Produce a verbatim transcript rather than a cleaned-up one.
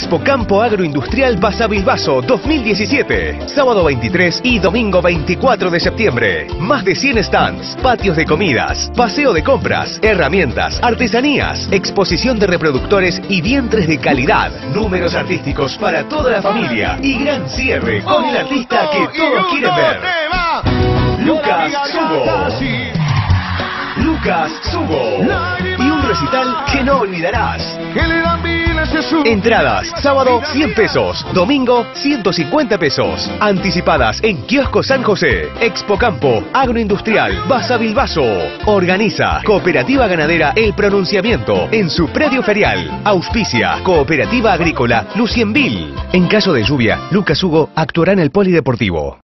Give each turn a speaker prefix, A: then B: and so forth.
A: Expo Campo Agroindustrial Basavilbaso dos mil diecisiete. Sábado veintitrés y domingo veinticuatro de septiembre. Más de cien stands, patios de comidas, paseo de compras, herramientas, artesanías, exposición de reproductores y vientres de calidad. Números artísticos para toda la familia. Y gran cierre con el artista que todos quieren ver. Lucas Sugo. Lucas Sugo. Y un recital que no olvidarás. Entradas, sábado cien pesos, domingo ciento cincuenta pesos. Anticipadas en Kiosco San José. Expo Campo Agroindustrial Basavilbaso. Organiza Cooperativa Ganadera El Pronunciamiento en su predio ferial. Auspicia Cooperativa Agrícola Lucienville. En caso de lluvia, Lucas Hugo actuará en el Polideportivo.